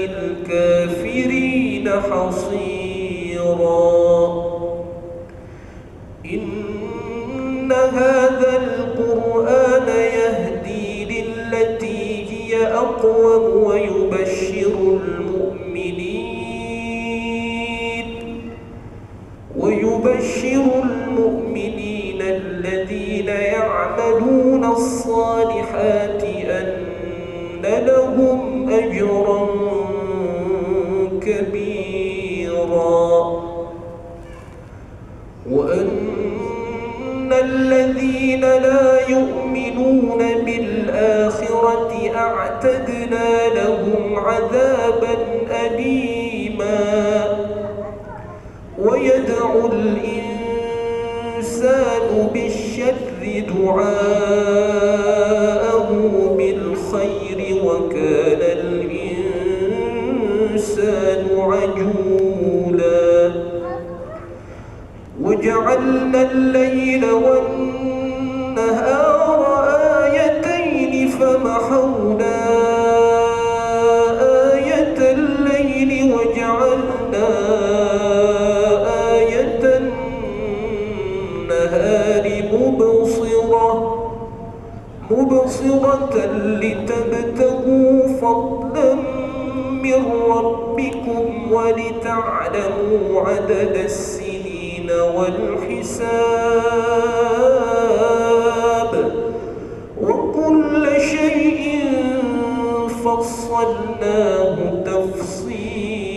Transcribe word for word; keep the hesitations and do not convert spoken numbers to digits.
للكافرين حصيرا. إن هذا القرآن يهدي للتي هي أقوم ويبشر المؤمنين ويبشر المؤمنين الذين يعملون الصالحات أن لهم أجرا كبيرا، وأن الذين لا يؤمنون بالآخرة أعتدنا لهم عذابا أليما. ويدعو الإنسان بالشر دعاءه بالخير وكان الإنسان عجولا. وجعلنا الليل والنهار آيتين فمحونا آية الليل وجعلنا آية النهار مبصرة مبصرة لتبتغوا فضلا من ربكم ولتعلموا عدد السنين والحساب وكل شيء فصلناه تفصيلا.